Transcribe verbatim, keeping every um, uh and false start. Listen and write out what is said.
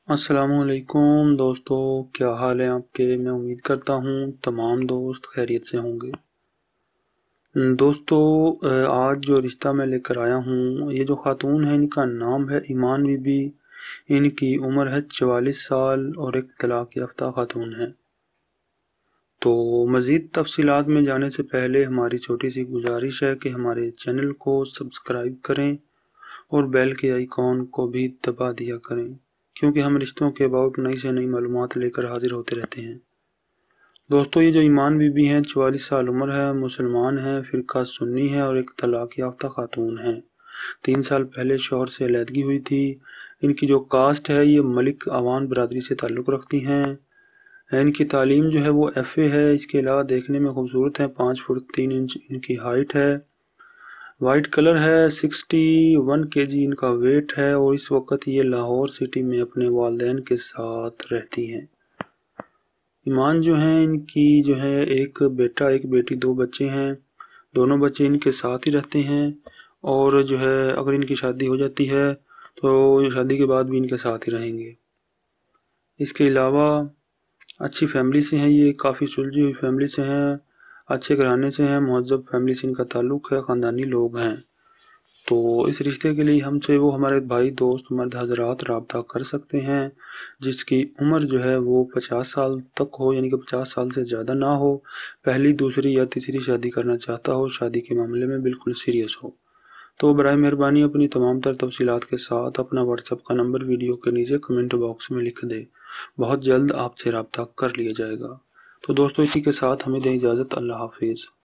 अस्सलाम वालेकुम दोस्तों, क्या हाल है आपके। मैं उम्मीद करता हूँ तमाम दोस्त खैरियत से होंगे। दोस्तों, आज जो रिश्ता मैं लेकर आया हूँ, ये जो खातून है इनका नाम है ईमान बीबी। इनकी उम्र है चवालीस साल और एक तलाक याफ्ता खातून है। तो मज़ीद तफसीलात में जाने से पहले हमारी छोटी सी गुजारिश है कि हमारे चैनल को सब्सक्राइब करें और बेल के आइकॉन को भी दबा दिया करें, क्योंकि हम रिश्तों के अबाउट नई से नई मालूमात लेकर हाजिर होते रहते हैं। दोस्तों, ये जो ईमान बीबी हैं, चवालीस साल उम्र है, मुसलमान हैं, फ़िरका सुन्नी है और एक तलाक याफ्ता खातून है। तीन साल पहले शौहर से अलहदगी हुई थी। इनकी जो कास्ट है ये मलिक अवान बरादरी से ताल्लुक़ रखती हैं। इनकी तालीम जो है वो एफ ए है। इसके अलावा देखने में खूबसूरत हैं। पाँच फुट तीन इंच इनकी हाइट है। वाइट कलर है। सिक्सटी वन के जी इनका वेट है और इस वक्त ये लाहौर सिटी में अपने वालिदैन के साथ रहती हैं। ईमान जो हैं, इनकी जो है एक बेटा एक बेटी, दो बच्चे हैं। दोनों बच्चे इनके साथ ही रहते हैं और जो है अगर इनकी शादी हो जाती है तो शादी के बाद भी इनके साथ ही रहेंगे। इसके अलावा अच्छी फैमिली से हैं, ये काफ़ी सुलझी हुई फैमिली से हैं, अच्छे घराने से हैं, मुहज़्ज़ब फैमिली से इनका ताल्लुक़ है, ख़ानदानी लोग हैं। तो इस रिश्ते के लिए हमसे वो हमारे भाई दोस्त मर्द हज़रात राब्ता कर सकते हैं, जिसकी उम्र जो है वो पचास साल तक हो, यानी कि पचास साल से ज़्यादा ना हो, पहली दूसरी या तीसरी शादी करना चाहता हो, शादी के मामले में बिल्कुल सीरियस हो। तो बराए मेहरबानी अपनी तमाम तर तफसीलात के साथ अपना व्हाट्सएप का नंबर वीडियो के नीचे कमेंट बॉक्स में लिख दे। बहुत जल्द आपसे रब्ता कर लिया जाएगा। तो दोस्तों, इसी के साथ हमें दें इजाज़त। अल्लाह हाफिज़।